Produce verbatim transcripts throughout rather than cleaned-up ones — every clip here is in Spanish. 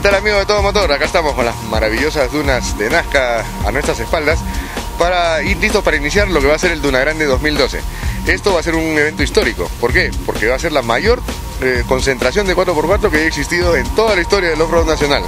¿Qué tal, amigos de Todo Motor? Acá estamos con las maravillosas dunas de Nazca a nuestras espaldas para ir listos para iniciar lo que va a ser el Duna Grande dos mil doce. Esto va a ser un evento histórico. ¿Por qué? Porque va a ser la mayor eh, concentración de cuatro por cuatro que haya existido en toda la historia del off-road nacional.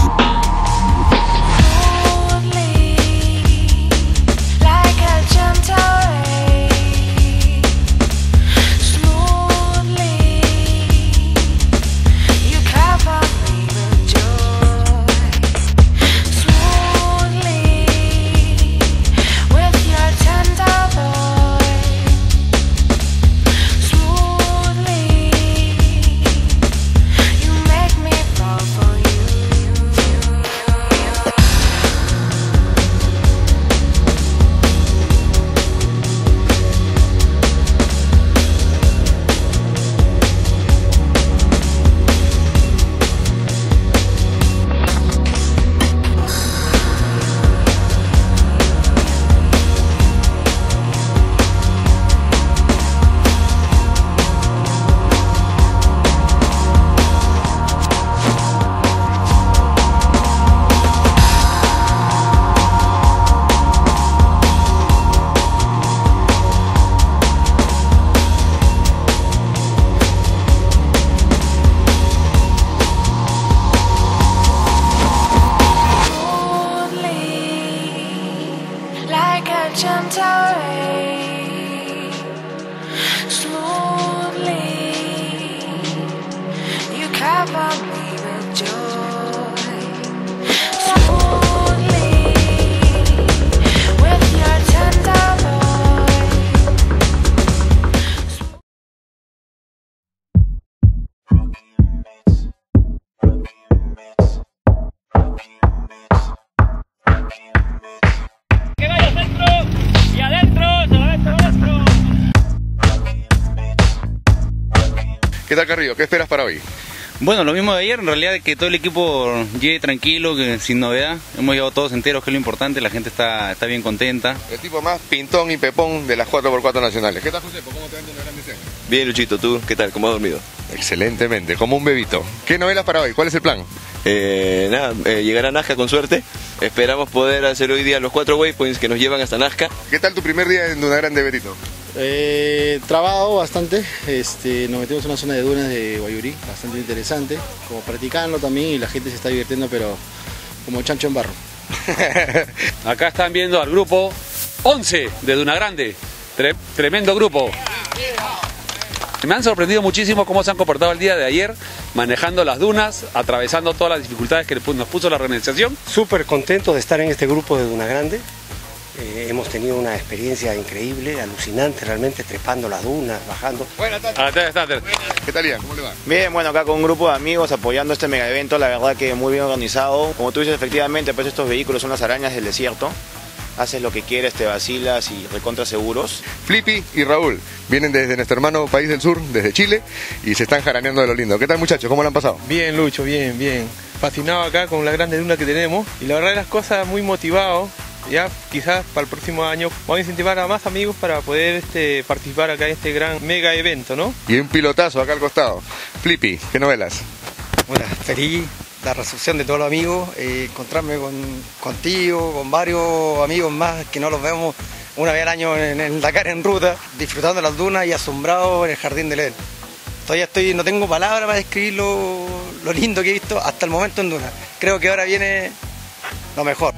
¿Qué tal, Carrillo? ¿Qué esperas para hoy? Bueno, lo mismo de ayer, en realidad que todo el equipo llegue tranquilo, que sin novedad. Hemos llegado todos enteros, que es lo importante, la gente está, está bien contenta. El tipo más pintón y pepón de las cuatro por cuatro nacionales. ¿Qué tal, José? ¿Cómo te va en una grande escena? Bien, Luchito, ¿tú qué tal? ¿Cómo has dormido? Excelentemente, como un bebito. ¿Qué novelas para hoy? ¿Cuál es el plan? Eh, nada, eh, llegar a Nazca con suerte. Esperamos poder hacer hoy día los cuatro waypoints que nos llevan hasta Nazca. ¿Qué tal tu primer día en Duna Grande, Berito? Eh, trabado bastante, este, nos metimos en una zona de dunas de Guayurí, bastante interesante, como practicando también, y la gente se está divirtiendo, pero como chancho en barro. Acá están viendo al grupo once de Duna Grande, Tre tremendo grupo. Me han sorprendido muchísimo cómo se han comportado el día de ayer, manejando las dunas, atravesando todas las dificultades que nos puso la organización. Súper contentos de estar en este grupo de Duna Grande. Eh, hemos tenido una experiencia increíble, alucinante realmente, trepando las dunas, bajando. Buenas tardes. ¿Qué tal, Ian? ¿Cómo le va? Bien, bueno, acá con un grupo de amigos apoyando este mega evento, la verdad que muy bien organizado. Como tú dices, efectivamente, pues estos vehículos son las arañas del desierto. Haces lo que quieres, te vacilas y recontra seguros. Flippy y Raúl vienen desde nuestro hermano país del sur, desde Chile, y se están jaraneando de lo lindo. ¿Qué tal, muchachos? ¿Cómo lo han pasado? Bien, Lucho, bien, bien. Fascinado acá con la grande duna que tenemos, y la verdad de las cosas muy motivado. Ya quizás para el próximo año vamos a incentivar a más amigos para poder este, participar acá en este gran mega evento, ¿no? Y un pilotazo acá al costado. Flippy, ¿qué novelas? Bueno, feliz la recepción de todos los amigos, eh, encontrarme con, contigo, con varios amigos más que no los vemos una vez al año en el Dakar en ruta, disfrutando las dunas y asombrado en el jardín del Edén. Todavía estoy, no tengo palabras para describir lo, lo lindo que he visto hasta el momento en Duna. Creo que ahora viene lo mejor.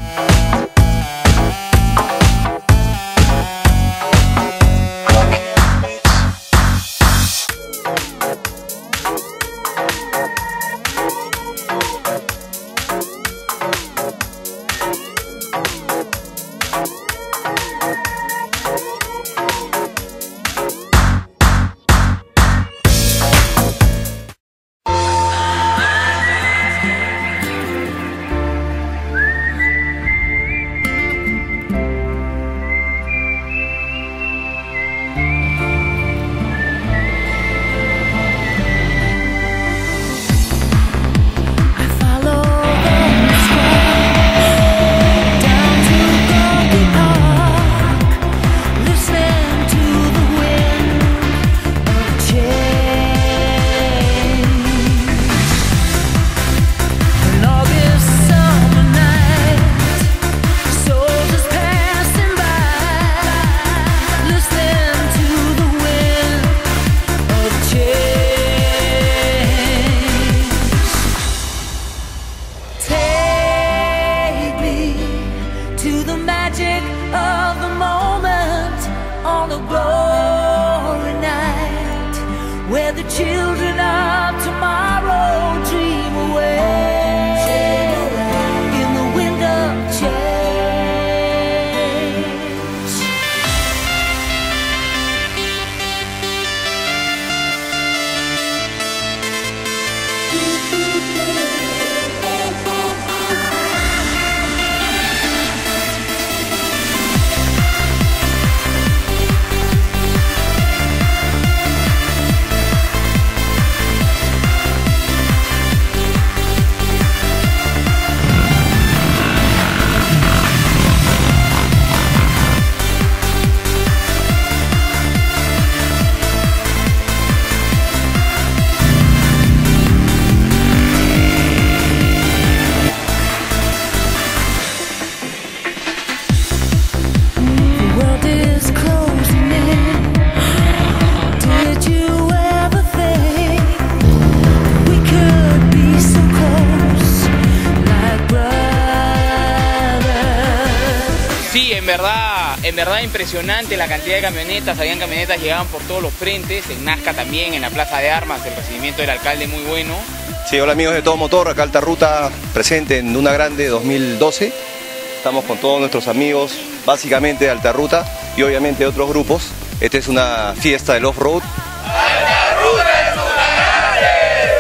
verdad, en verdad impresionante la cantidad de camionetas, habían camionetas, llegaban por todos los frentes, en Nazca también, en la Plaza de Armas, el recibimiento del alcalde muy bueno. Sí, hola amigos de Todo Motor, acá Alta Ruta, presente en Duna Grande dos mil doce. Estamos con todos nuestros amigos, básicamente de Alta Ruta y obviamente de otros grupos. Esta es una fiesta del off-road. ¡Alta Ruta es Duna Grande!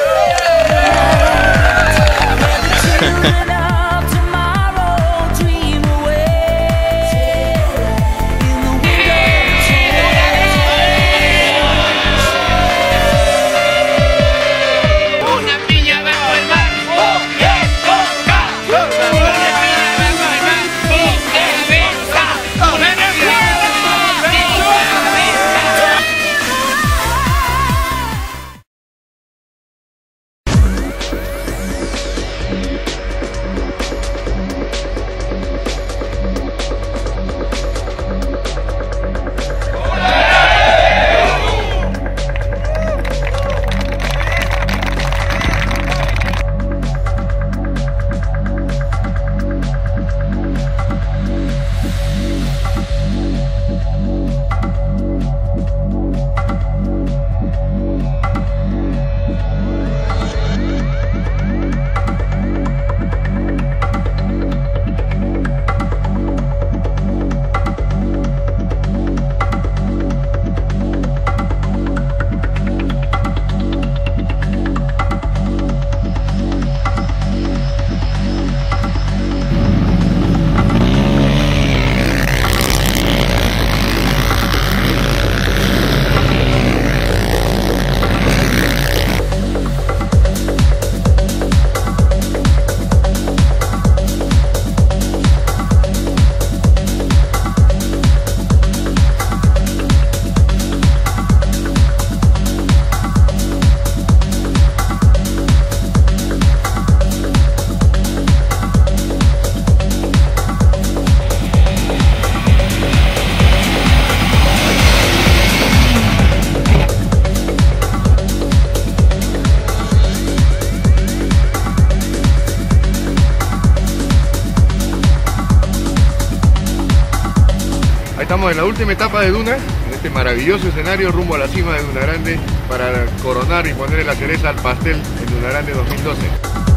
Estamos en la última etapa de Duna, en este maravilloso escenario rumbo a la cima de Duna Grande para coronar y ponerle la cereza al pastel en Duna Grande dos mil doce.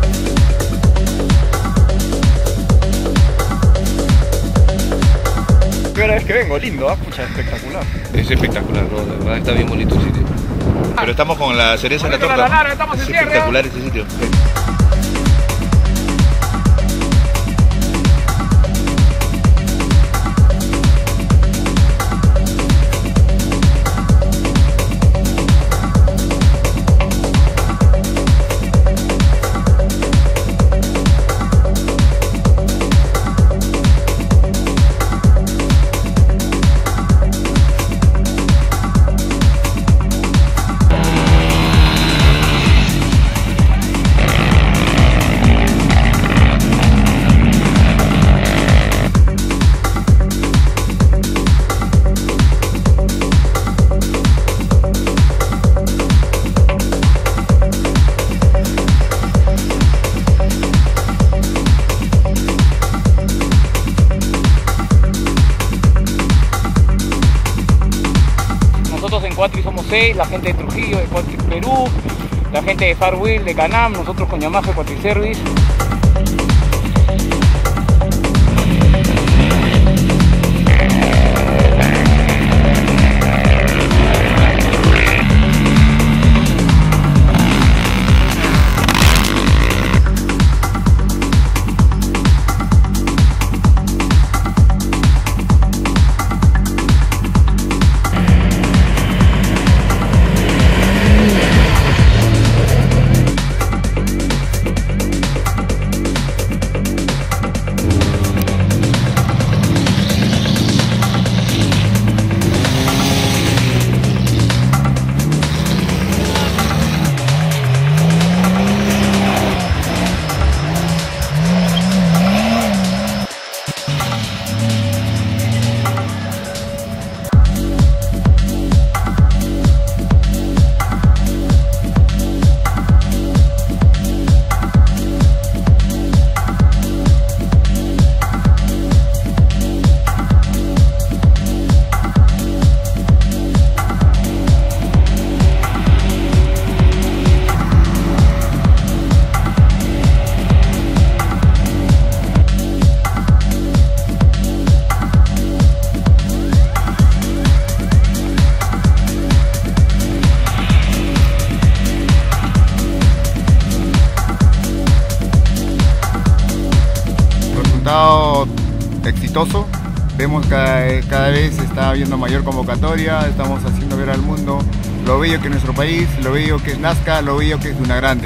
Primera vez que vengo, lindo, ¿eh? Pucha, espectacular. Es espectacular, ¿no? La verdad está bien bonito el sitio. Pero estamos con la cereza en la torta. La estamos es en espectacular este sitio. Nosotros en Cuatri somos seis, la gente de Trujillo, de Cuatri Perú, la gente de Far Wheel, de Canam, nosotros con Yamaha de Cuatri Service. resultado exitoso. Vemos que cada, cada vez se está viendo mayor convocatoria, estamos haciendo ver al mundo lo bello que es nuestro país, lo bello que es Nazca, lo bello que es Duna Grande.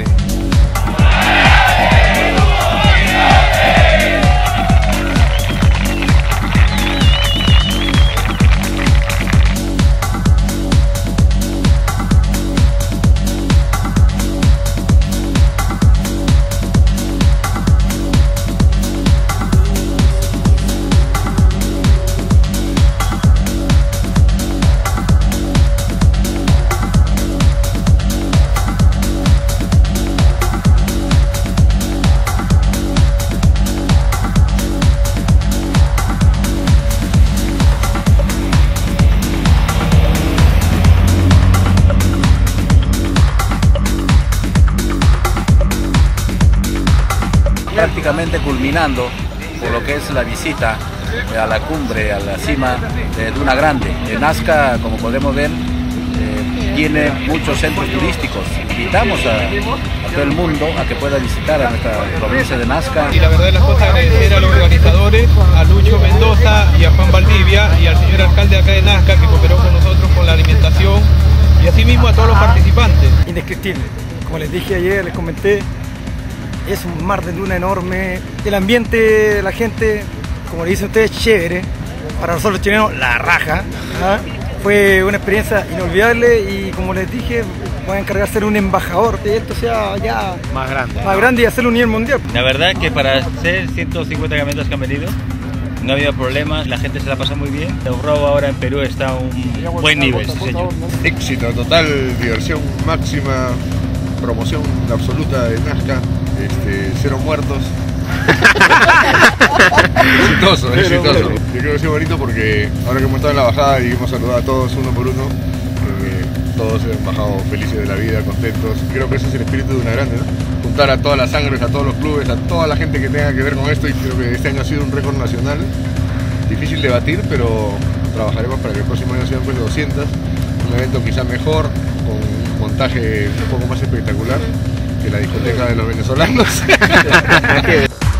Prácticamente culminando por lo que es la visita a la cumbre, a la cima de Duna Grande. En Nazca, como podemos ver, eh, tiene muchos centros turísticos. Invitamos a, a todo el mundo a que pueda visitar a nuestra provincia de Nazca. Y la verdad de las cosas, agradecer a los organizadores, a Lucho Mendoza y a Juan Valdivia y al señor alcalde acá de Nazca que cooperó con nosotros con la alimentación y asimismo a todos los participantes. Indescriptible. Como les dije ayer, les comenté, es un mar de duna enorme, el ambiente, la gente, como le dicen ustedes, chévere, para nosotros chilenos, la raja. ¿Ah? Fue una experiencia inolvidable y como les dije, voy a encargar de ser un embajador de esto sea ya más grande, más grande y hacerlo a nivel mundial. La verdad que para ser ciento cincuenta caminatas que han venido, no ha habido problemas, la gente se la pasa muy bien. El robo ahora en Perú está a un buen nivel, sí señor. Éxito total, diversión máxima, promoción absoluta de Nazca. Este, cero muertos. exitoso, exitoso. Yo creo que ha sido bonito porque ahora que hemos estado en la bajada y hemos saludado a todos uno por uno, eh, todos hemos bajado felices de la vida, contentos. Creo que ese es el espíritu de Duna Grande, ¿no? Juntar a todas las sangres, a todos los clubes, a toda la gente que tenga que ver con esto, y creo que este año ha sido un récord nacional. Difícil de batir, pero trabajaremos para que el próximo año sean pues doscientos. Un evento quizá mejor, con un montaje un poco más espectacular que la discoteca de los venezolanos.